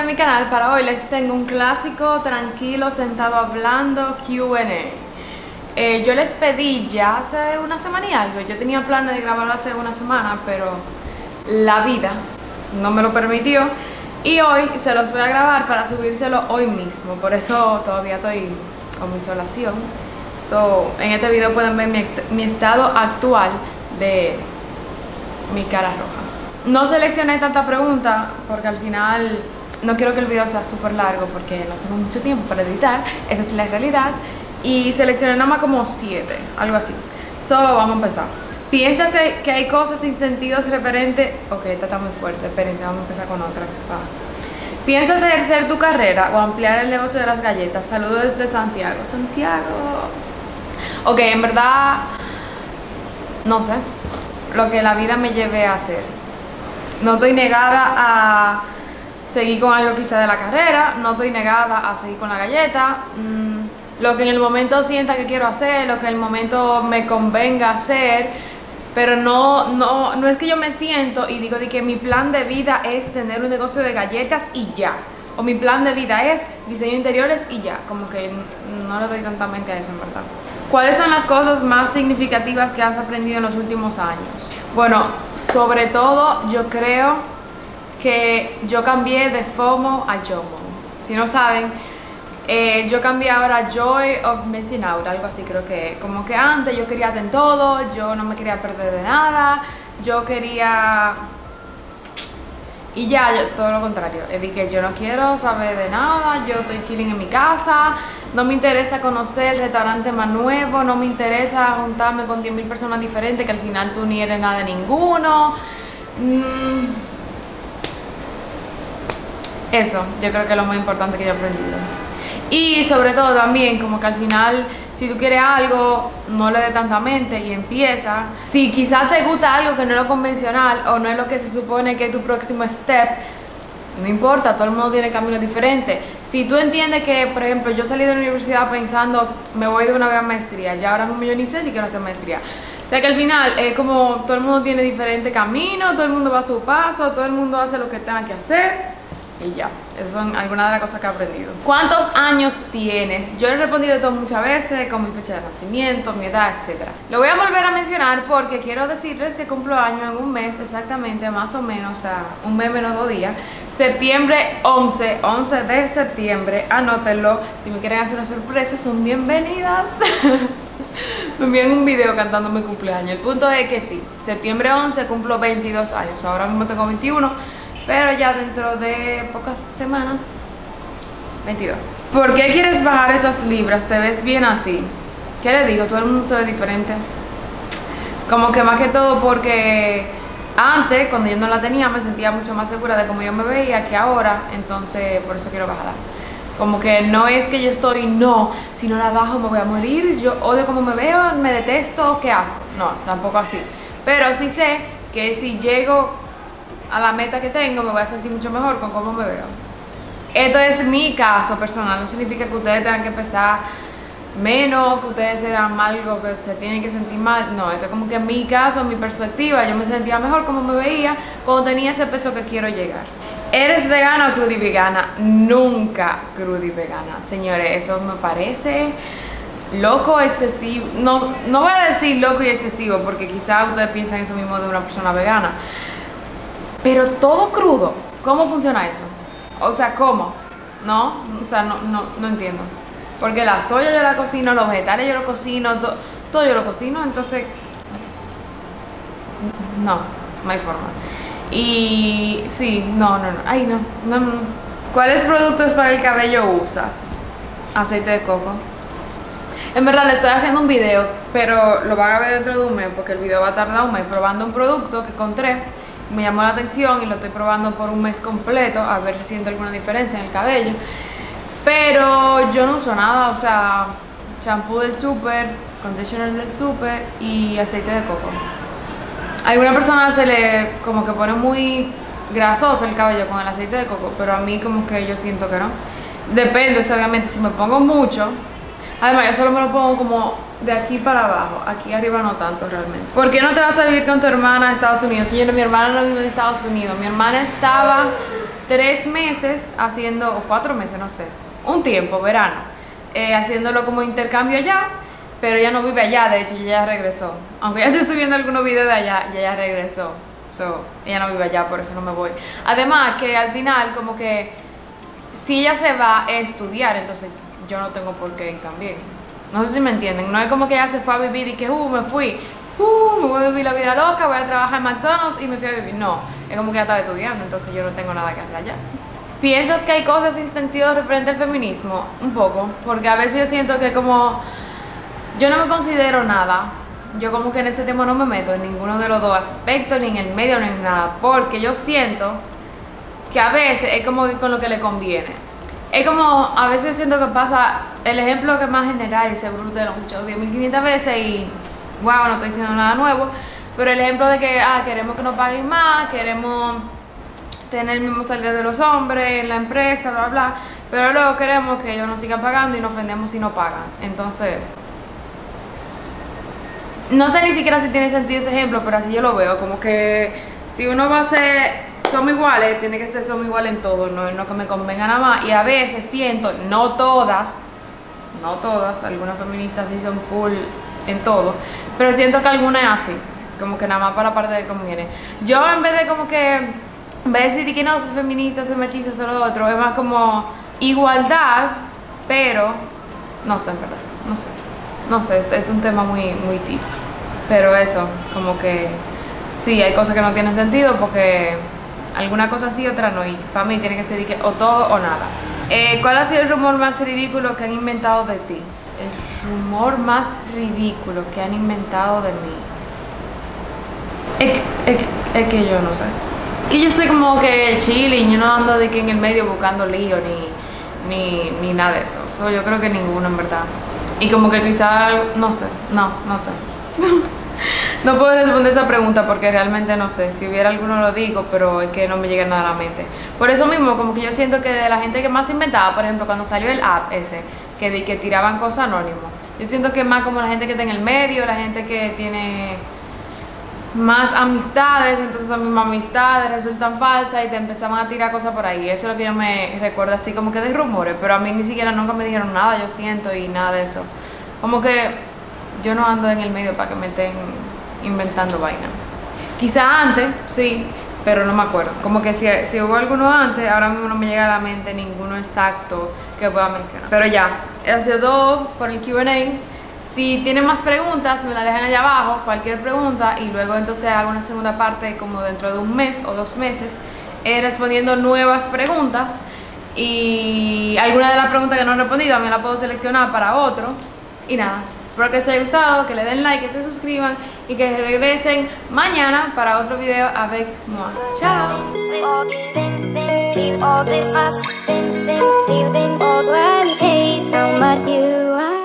mi canal. Para hoy les tengo un clásico, tranquilo, sentado hablando, Q&A. Yo les pedí ya hace una semana y algo. Yo tenía planes de grabarlo hace una semana, pero la vida no me lo permitió. Y hoy se los voy a grabar para subírselo hoy mismo. Por eso todavía estoy con mi isolación. En este video pueden ver mi estado actual de mi cara roja. No seleccioné tanta pregunta porque al final no quiero que el video sea súper largo porque no tengo mucho tiempo para editar. Esa es la realidad. Y seleccioné nada más como 7, algo así. Vamos a empezar. ¿Piensas que hay cosas sin sentidos referentes? Ok, esta está muy fuerte. Espérense, vamos a empezar con otra. ¿Piensas ejercer tu carrera o ampliar el negocio de las galletas? Saludos desde Santiago. Santiago. Ok, en verdad, no sé lo que la vida me lleve a hacer. No estoy negada a seguir con algo quizá de la carrera. No estoy negada a seguir con la galleta. Lo que en el momento sienta que quiero hacer, lo que en el momento me convenga hacer, pero no es que yo me siento y digo de que mi plan de vida es tener un negocio de galletas y ya, o mi plan de vida es diseño de interiores y ya, como que no le doy tanta mente a eso en verdad. ¿Cuáles son las cosas más significativas que has aprendido en los últimos años? Bueno, sobre todo yo creo que yo cambié de FOMO a JOMO. Si no saben, yo cambié ahora a Joy of Missing Out, algo así creo que es. Como que antes yo quería en todo, yo no me quería perder de nada, yo quería... Y ya, todo lo contrario, es de que yo no quiero saber de nada, yo estoy chilling en mi casa, no me interesa conocer el restaurante más nuevo, no me interesa juntarme con 10.000 personas diferentes que al final tú ni eres nada de ninguno. Eso, yo creo que es lo más importante que yo he aprendido. Y sobre todo también como que al final si tú quieres algo no le dé tanta mente y empieza. Si quizás te gusta algo que no es lo convencional o no es lo que se supone que es tu próximo step, no importa, todo el mundo tiene caminos diferentes. Si tú entiendes que, por ejemplo, yo salí de la universidad pensando me voy de una vez a maestría, ya ahora mismo yo ni sé si quiero hacer maestría. O sea que al final es como todo el mundo tiene diferentes caminos, todo el mundo va a su paso, todo el mundo hace lo que tenga que hacer. Y ya, esas son algunas de las cosas que he aprendido. ¿Cuántos años tienes? Yo le he respondido esto muchas veces, con mi fecha de nacimiento, mi edad, etc. Lo voy a volver a mencionar porque quiero decirles que cumplo año en un mes exactamente, más o menos, o sea, un mes menos 2 días. Septiembre 11 de septiembre, anótenlo. Si me quieren hacer una sorpresa, son bienvenidas. Me envían un video cantando mi cumpleaños. El punto es que sí, septiembre 11 cumplo 22 años, ahora mismo tengo 21. Pero ya dentro de pocas semanas, 22. ¿Por qué quieres bajar esas libras? ¿Te ves bien así? ¿Qué le digo? Todo el mundo se ve diferente. Como que más que todo porque antes, cuando yo no la tenía, me sentía mucho más segura de cómo yo me veía que ahora. Entonces, por eso quiero bajarla. Como que no es que yo estoy, no, si no la bajo me voy a morir, yo odio cómo me veo, me detesto, qué asco. No, tampoco así. Pero sí sé que si llego a la meta que tengo, me voy a sentir mucho mejor con cómo me veo. Esto es mi caso personal, no significa que ustedes tengan que pesar menos, que ustedes se vean mal o que se tienen que sentir mal. No, esto es como que en mi caso, en mi perspectiva, yo me sentía mejor como me veía cuando tenía ese peso que quiero llegar. ¿Eres vegana o crudivegana? Nunca crudivegana. Señores, eso me parece loco, excesivo. No voy a decir loco y excesivo porque quizás ustedes piensan eso mismo de una persona vegana. Pero todo crudo, ¿cómo funciona eso? O sea, ¿cómo? No, o sea, no entiendo. Porque la soya yo la cocino, los vegetales yo lo cocino, todo yo lo cocino, entonces no hay forma. Y sí, no. Ay, no. ¿Cuáles productos para el cabello usas? Aceite de coco. En verdad le estoy haciendo un video, pero lo van a ver dentro de un mes porque el video va a tardar un mes probando un producto que encontré. Me llamó la atención y lo estoy probando por un mes completo a ver si siento alguna diferencia en el cabello. Pero yo no uso nada, o sea, champú del súper, conditioner del súper y aceite de coco. A alguna persona se le como que pone muy grasoso el cabello con el aceite de coco, pero a mí como que yo siento que no. Depende, obviamente, si me pongo mucho. Además, yo solo me lo pongo como de aquí para abajo, aquí arriba no tanto realmente. ¿Por qué no te vas a vivir con tu hermana a Estados Unidos? Señora, mi hermana no vive en Estados Unidos, mi hermana estaba 3 meses haciendo, o 4 meses, no sé, un tiempo, verano, haciéndolo como intercambio allá, pero ella no vive allá, de hecho ella ya regresó. Aunque ya estoy subiendo algunos videos de allá, ella ya regresó. So, ella no vive allá, por eso no me voy. Además que al final como que si ella se va a estudiar, entonces yo no tengo por qué ir también. No sé si me entienden, no es como que ella se fue a vivir y que me fui, me voy a vivir la vida loca, voy a trabajar en McDonald's y me fui a vivir. No, es como que ella estaba estudiando, entonces yo no tengo nada que hacer allá. ¿Piensas que hay cosas sin sentido referente al feminismo? Un poco, porque a veces yo siento que como yo no me considero nada, yo como que en ese tema no me meto en ninguno de los dos aspectos, ni en el medio, ni en nada, porque yo siento que a veces es como que con lo que le conviene. Es como, a veces yo siento que pasa, el ejemplo que es más general y seguro ustedes lo han escuchado 10.500 veces y wow, no estoy diciendo nada nuevo, pero el ejemplo de que queremos que nos paguen más, queremos tener el mismo salario de los hombres en la empresa, bla, bla, pero luego queremos que ellos nos sigan pagando y nos ofendemos si no pagan. Entonces, no sé ni siquiera si tiene sentido ese ejemplo, pero así yo lo veo, como que si uno va a ser, somos iguales, tiene que ser somos iguales en todo, no en lo que me convenga nada más. Y a veces siento, no todas, algunas feministas sí son full en todo, pero siento que algunas es así, como que nada más para la parte de conviene. Yo en vez de como que, en vez de decir que no, soy feminista, soy machista, soy lo otro, es más como igualdad, pero no sé, en verdad, no sé, es un tema muy típico, pero eso, como que sí, hay cosas que no tienen sentido porque alguna cosa sí, otra no, y para mí tiene que ser que o todo o nada. ¿Cuál ha sido el rumor más ridículo que han inventado de ti? El rumor más ridículo que han inventado de mí. Es que yo no sé. Que yo soy como que chilling, yo no ando de que en el medio buscando lío ni nada de eso. So, yo creo que ninguno en verdad. Y como que quizás, no sé. No puedo responder esa pregunta porque realmente no sé. Si hubiera alguno lo digo, pero es que no me llega nada a la mente. Por eso mismo, como que yo siento que de la gente que más inventaba, por ejemplo, cuando salió el app ese, que tiraban cosas anónimos, yo siento que es más como la gente que está en el medio, la gente que tiene más amistades, entonces esas mismas amistades resultan falsas y te empezaban a tirar cosas por ahí. Eso es lo que yo me recuerdo así como que de rumores, pero a mí ni siquiera nunca me dijeron nada, yo siento, y nada de eso. Como que yo no ando en el medio para que me estén inventando vaina. Quizá antes, sí, pero no me acuerdo. Como que si hubo alguno antes, ahora mismo no me llega a la mente ninguno exacto que pueda mencionar. Pero ya, ha sido todo por el Q&A. Si tienen más preguntas, me la dejan allá abajo, cualquier pregunta, y luego entonces hago una segunda parte como dentro de 1 mes o 2 meses, respondiendo nuevas preguntas. Y alguna de las preguntas que no he respondido también la puedo seleccionar para otro. Y nada, espero que les haya gustado, que le den like, que se suscriban y que regresen mañana para otro video avec moi. Chao.